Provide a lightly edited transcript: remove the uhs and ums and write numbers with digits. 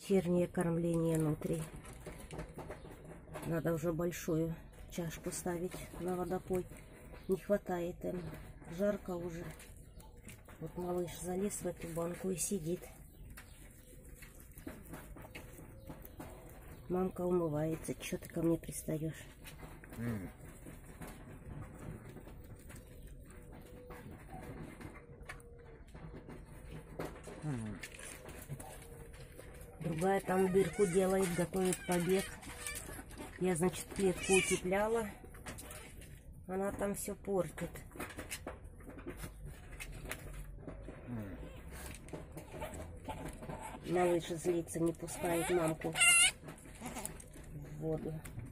вечернее кормление нутрий. Надо уже большую чашку ставить на водопой. Не хватает им. Жарко уже. Вот малыш залез в эту банку и сидит. Мамка умывается. Чё ты ко мне пристаешь? Другая там дырку делает, готовит побег. Я, значит, клетку утепляла. Она там все портит. Малыш злится, не пускает мамку в воду.